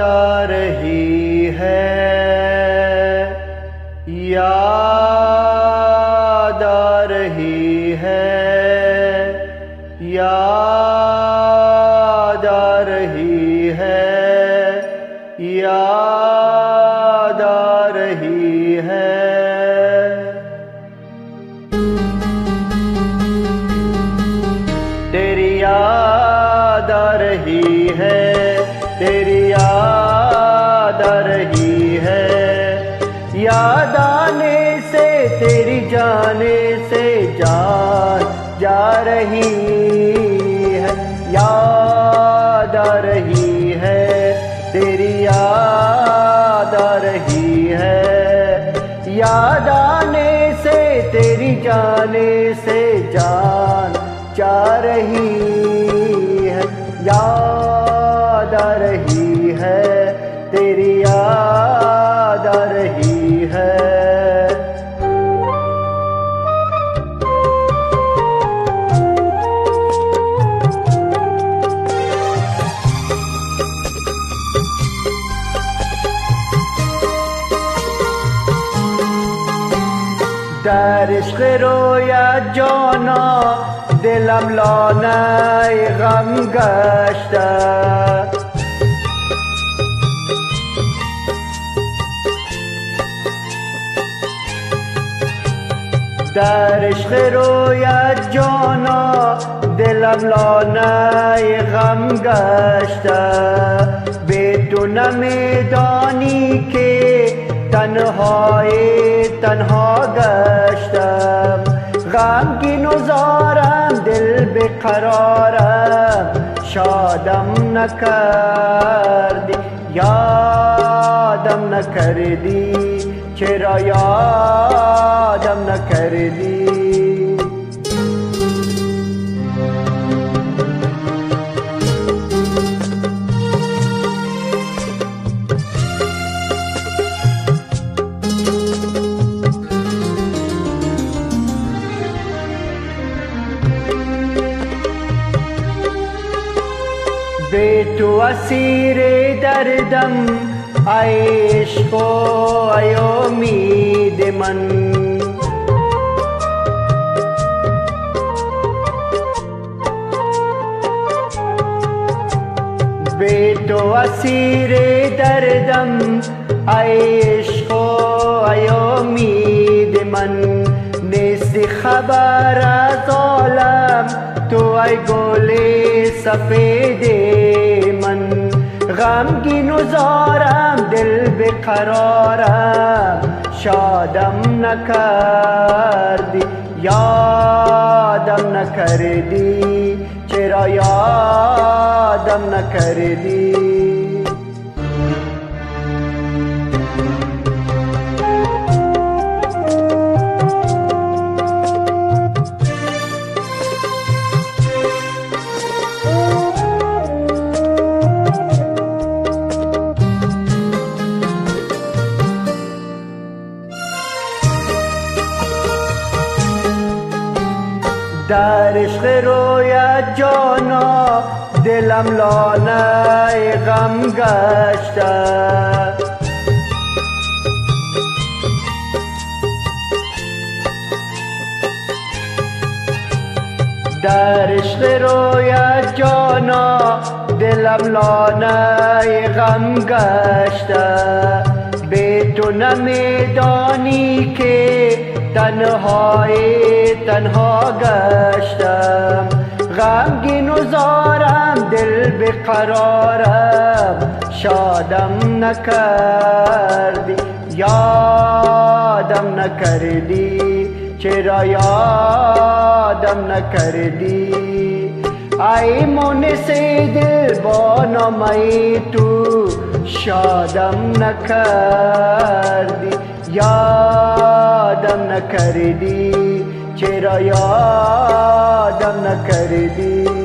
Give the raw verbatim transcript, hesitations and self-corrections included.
आ रही है, याद आ रही है, याद आ रही है, याद आ रही है। तेरी याद आ रही है, तेरी याद आ रही है, याद आने से तेरी जाने से जान जा रही है, याद आ रही है, तेरी याद आ रही है, याद आने से तेरी जाने से जान जा रही है, याद आ रही है, तेरी याद आ रही है। در عشق رویت جانا دلم لانه غم گشته، در عشق رویت جانا دلم لانه غم گشته، به تو نمیدانی که تنهای تنها گشتم، غمگین و زارم دل بیقرارم، شادم نکردی یادم نکردی، چرا یادم نکردی؟ بے تو اسیر دردم ای عشق و ای امید من، بے تو اسیر دردم ای عشق و ای امید من، نیست خبر از عالم تو ای گل سفید من، غمگین و زارم دل بیقرارم، شادم نکردی یادم نکردی، چرا یادم نکردی؟ در عشق رویت جانا دلم لانه غم گشته، در عشق رویت جانا دلم لانه غم گشته، به تو نمیدانی که تنهای تنها گشتم، غمگین و زارم دل بیقرارم، شادم نکردی یادم نکردی، چرا یادم نکردی؟ ای مونس دل با نامه تو شادم نکردی یادم نکردی، چرا یادم نکردی؟